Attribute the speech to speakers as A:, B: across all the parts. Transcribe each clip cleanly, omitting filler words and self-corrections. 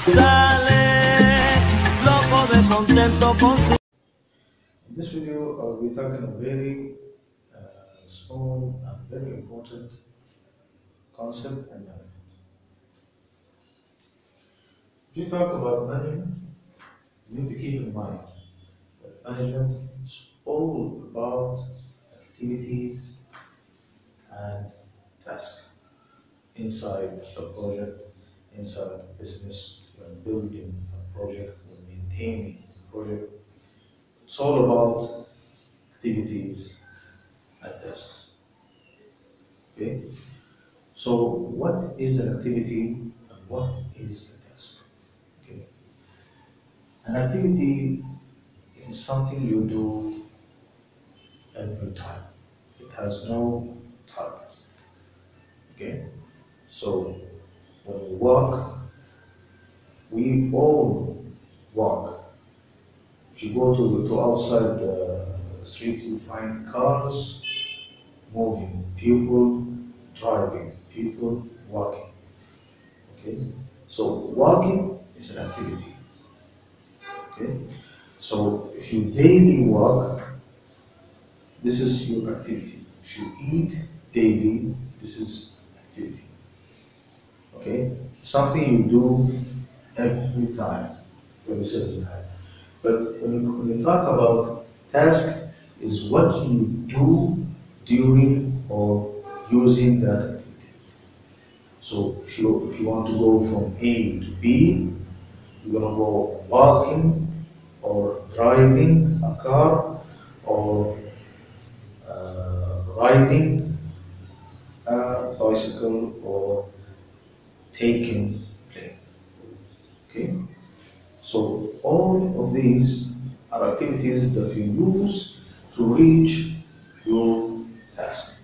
A: Sale loco de contento con su.
B: In this video, I'll be talking a very small and very important concept in management. If you talk about management, you need to keep in mind that management is all about activities and tasks inside the project, inside the business, when building a project, when maintaining a project. It's all about activities and tasks. Okay? So what is an activity and what is a task? Okay. An activity is something you do every time. It has no target. Okay. So when we walk, we all walk. If you go to outside the street, you find cars moving, people driving, people walking. Okay. So walking is an activity. Okay. So if you daily walk, this is your activity. If you eat daily, this is activity. Okay? Something you do every time, every certain time. But when you talk about task, is what you do during or using that activity. So if you want to go from A to B, you're gonna go walking or driving a car or riding a bicycle or taking plane. Okay? So all of these are activities that you use to reach your task.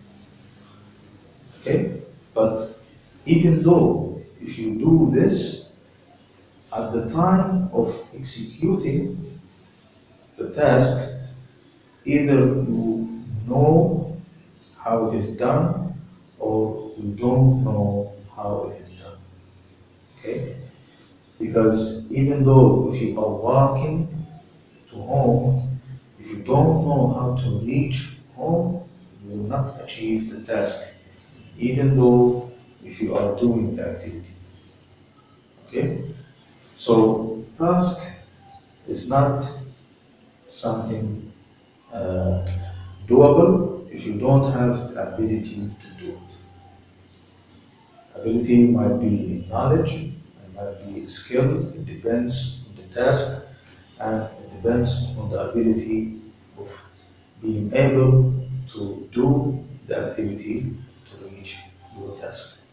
B: Okay? But even though if you do this at the time of executing the task, either you know how it is done or you don't know how it is done. Okay? Because even though if you are walking to home, if you don't know how to reach home, you will not achieve the task, even though if you are doing the activity. Okay? So task is not something doable if you don't have the ability to do it. Ability might be knowledge, it might be skill, it depends on the task, and it depends on the ability of being able to do the activity to reach your task.